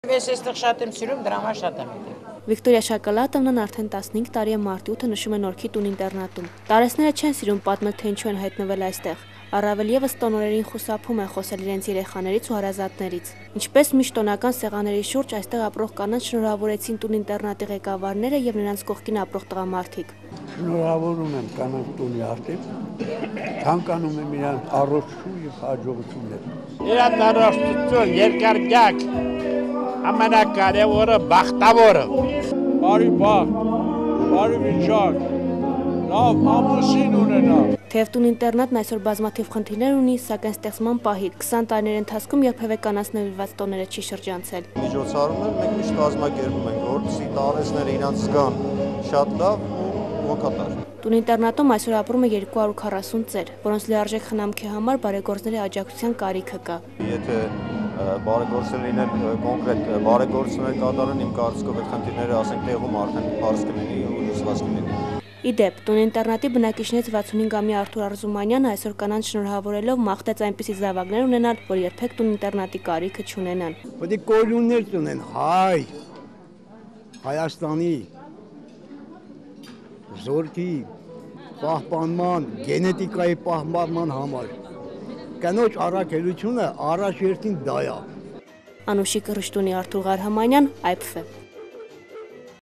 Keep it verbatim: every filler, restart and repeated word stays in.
Ես այստեղ շատ եմ սիրում, դրա համար շատ եմ եկել։ Վիկտորիա Շակալատովն արդեն տասնհինգ տարի է մարտի ութը նշում է Նորքի տուն-ինտերնատում։ Տարեցները չեն սիրում պատմել, թե ինչու են հայտնվել այստեղ։ Առավել ևս տոնորերին խուսափում են խոսել իրենց երեխաներից ու հարազատներից։ Ինչպես միշտ տոնական սեղանների շուրջ այստեղ ապրող կանանց շնորհավորեցին տուն-ինտերնատի ղեկավարները եւ նրանց կողքին ապրող տղամարդիկ։ Շնորհավորում եմ կանանց տունի արդիվ, ցանկանում եմ իրանց առողջություն եւ հաջողություններ։ Իրանց առողջություն, երկար կյանք, ամենակարևորը բախտավորը։ Բարի բախտ, բարի վիճակ, լավ ամուսին ունենա։ Թեև տուն-ինտերնատն այսօր բազմաթիվ խնդիրներ ունի, սակայն ստեղծման պահի քսան տարիների ընթացքում երբևէ կանանց նվիրված տոները չի շրջանցել։ Միջոցառումներ մենք միշտ կազմակերպում ենք, որպեսզի տարեցները իրանց զգան շատ լավ ու ոգատար։ Տուն-ինտերնատում այսօր ապրում է երկու հարյուր քառասուն ծեր, որոնց լիարժեք խնամքի համար բարեգործների աջակցության կարիքը կա։ Եթե բարեգործներ լինեն կոնկրետ բարեգործներ կատարեն, իմ կարծիքով այդ խնդիրները ասենք տեղում արդեն բարձ կլինի ու լուծված կլինի։ Իդեպ, տուն-ինտերնատի բնակիչներից վաթսունհինգամյա Արթուր Արզումանյանը այսօր կանանց շնորհավորելով մաղթեց այնպիսի զավակներ ունենալ, որ երբեք տուն-ինտերնատի կարիքը չունենան։ Պետք է կորյուններ ունեն հայ, Հայաստանի, զորքի պահպանման, գենետիկայի պահպանման համար։ Կանոչ առաքելությունը առաջերտին դա է։ Անուշիկ Ռշտունի, Արթուր Ղարհամանյան, Այ Փ Ֆ։